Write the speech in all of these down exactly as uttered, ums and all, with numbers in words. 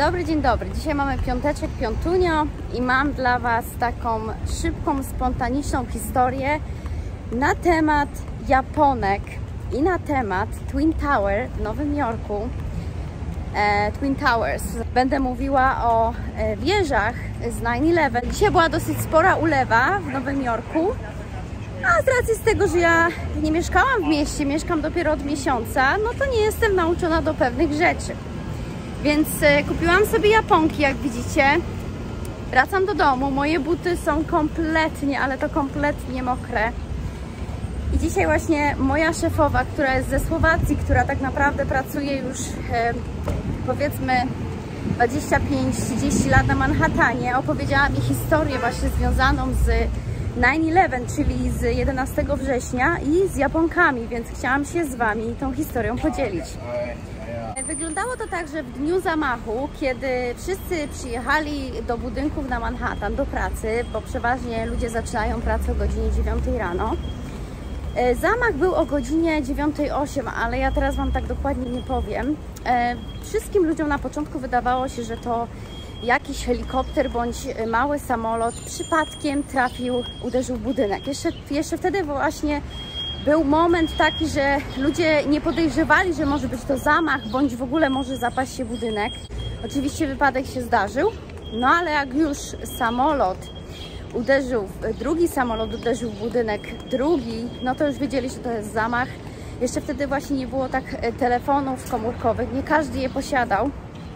dobry, dzień dobry. Dzisiaj mamy piąteczek, piątunio i mam dla Was taką szybką, spontaniczną historię na temat Japonek i na temat Twin Tower w Nowym Jorku. E, Twin Towers. Będę mówiła o e, wieżach z nine eleven. Dzisiaj była dosyć spora ulewa w Nowym Jorku, a z racji z tego, że ja nie mieszkałam w mieście, mieszkam dopiero od miesiąca, no to nie jestem nauczona do pewnych rzeczy. Więc e, kupiłam sobie japonki, jak widzicie. Wracam do domu, moje buty są kompletnie, ale to kompletnie mokre. I dzisiaj właśnie moja szefowa, która jest ze Słowacji, która tak naprawdę pracuje już e, powiedzmy dwadzieścia pięć trzydzieści lat na Manhattanie, opowiedziała mi historię właśnie związaną z nine eleven, czyli z jedenastego września i z Japonkami, więc chciałam się z Wami tą historią podzielić. Wyglądało to tak, że w dniu zamachu, kiedy wszyscy przyjechali do budynków na Manhattan do pracy, bo przeważnie ludzie zaczynają pracę o godzinie dziewiątej rano. Zamach był o godzinie dziewiątej osiem, ale ja teraz Wam tak dokładnie nie powiem. Wszystkim ludziom na początku wydawało się, że to jakiś helikopter bądź mały samolot przypadkiem trafił, uderzył w budynek. Jeszcze, jeszcze wtedy właśnie był moment taki, że ludzie nie podejrzewali, że może być to zamach, bądź w ogóle może zapaść się budynek. Oczywiście wypadek się zdarzył, no ale jak już samolot uderzył, drugi samolot uderzył w budynek, drugi, no to już wiedzieli, że to jest zamach. Jeszcze wtedy właśnie nie było tak telefonów komórkowych, nie każdy je posiadał.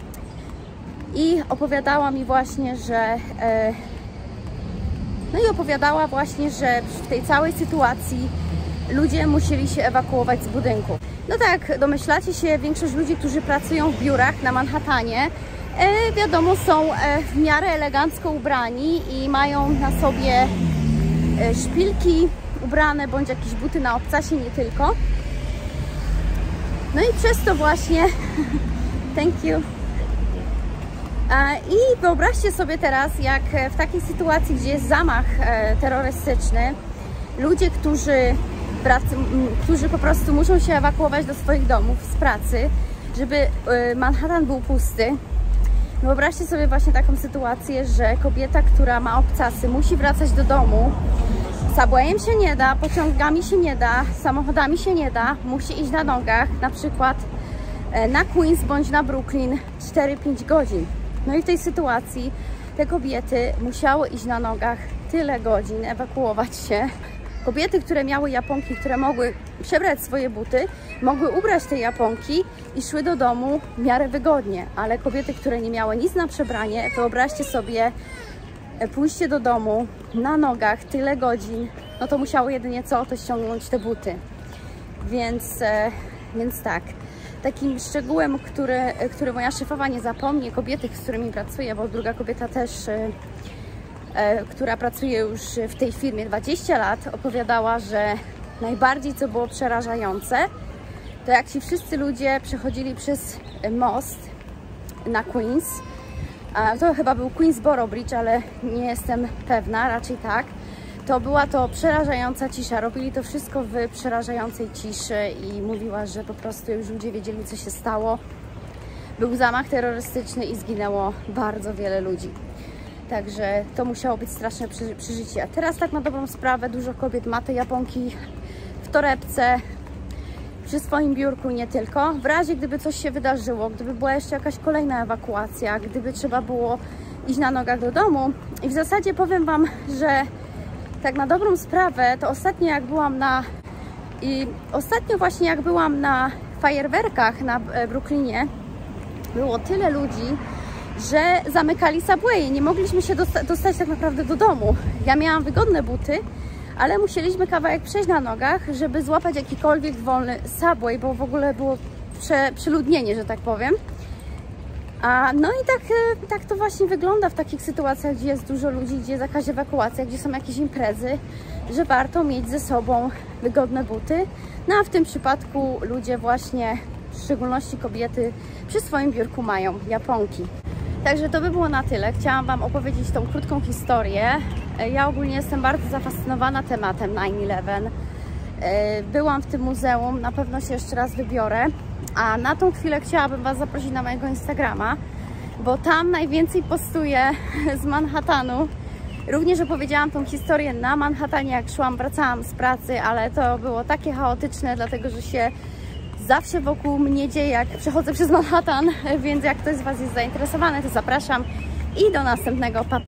I opowiadała mi właśnie, że no i opowiadała właśnie, że w tej całej sytuacji ludzie musieli się ewakuować z budynku. No tak, domyślacie się, większość ludzi, którzy pracują w biurach na Manhattanie, e, wiadomo, są e, w miarę elegancko ubrani i mają na sobie e, szpilki ubrane, bądź jakieś buty na obcasie, nie tylko. No i przez to właśnie thank you. E, I wyobraźcie sobie teraz, jak w takiej sytuacji, gdzie jest zamach e, terrorystyczny, ludzie, którzy Pracy, którzy po prostu muszą się ewakuować do swoich domów z pracy, żeby Manhattan był pusty. Wyobraźcie sobie właśnie taką sytuację, że kobieta, która ma obcasy, musi wracać do domu. Subwayem się nie da, pociągami się nie da, samochodami się nie da, musi iść na nogach, na przykład na Queens bądź na Brooklyn cztery pięć godzin. No i w tej sytuacji te kobiety musiały iść na nogach tyle godzin, ewakuować się. Kobiety, które miały japonki, które mogły przebrać swoje buty, mogły ubrać te japonki i szły do domu w miarę wygodnie. Ale kobiety, które nie miały nic na przebranie, wyobraźcie sobie pójście do domu na nogach tyle godzin, no to musiały jedynie co, to ściągnąć te buty. Więc, więc tak, takim szczegółem, który, który moja szefowa nie zapomni, kobiety, z którymi pracuję, bo druga kobieta też, która pracuje już w tej firmie dwadzieścia lat, opowiadała, że najbardziej co było przerażające, to jak ci wszyscy ludzie przechodzili przez most na Queens. To chyba był Queensboro Bridge, ale nie jestem pewna, raczej tak. To była to przerażająca cisza. Robili to wszystko w przerażającej ciszy i mówiła, że po prostu już ludzie wiedzieli, co się stało. Był zamach terrorystyczny i zginęło bardzo wiele ludzi. Także to musiało być straszne przeżycie. A teraz tak na dobrą sprawę dużo kobiet ma te japonki w torebce, przy swoim biurku, nie tylko. W razie gdyby coś się wydarzyło, gdyby była jeszcze jakaś kolejna ewakuacja, gdyby trzeba było iść na nogach do domu. I w zasadzie powiem Wam, że tak na dobrą sprawę, to ostatnio jak byłam na... I ostatnio właśnie jak byłam na fajerwerkach na Brooklynie, było tyle ludzi, że zamykali Subwaye. Nie mogliśmy się dosta dostać tak naprawdę do domu. Ja miałam wygodne buty, ale musieliśmy kawałek przejść na nogach, żeby złapać jakikolwiek wolny Subway, bo w ogóle było prze przeludnienie, że tak powiem. A, no i tak, tak to właśnie wygląda w takich sytuacjach, gdzie jest dużo ludzi, gdzie jest jakaś ewakuacja, gdzie są jakieś imprezy, że warto mieć ze sobą wygodne buty. No a w tym przypadku ludzie właśnie, w szczególności kobiety, przy swoim biurku mają japonki. Także to by było na tyle. Chciałam Wam opowiedzieć tą krótką historię. Ja ogólnie jestem bardzo zafascynowana tematem nine eleven. Byłam w tym muzeum, na pewno się jeszcze raz wybiorę. A na tą chwilę chciałabym Was zaprosić na mojego Instagrama, bo tam najwięcej postuję z Manhattanu. Również opowiedziałam tą historię na Manhattanie, jak szłam, wracałam z pracy, ale to było takie chaotyczne, dlatego że się zawsze wokół mnie dzieje, jak przechodzę przez Manhattan, więc jak ktoś z Was jest zainteresowany, to zapraszam i do następnego. Pa!